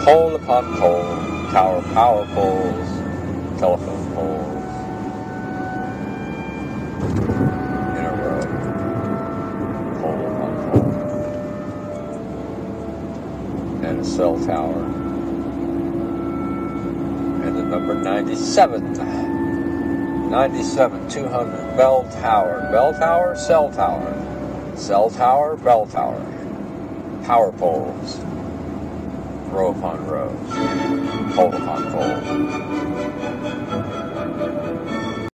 Pole upon pole, tower power poles, telephone poles, in a row, pole upon pole, and a cell tower, and the number 97, 200, bell tower, cell tower, bell tower, power poles, row upon row, pole upon pole.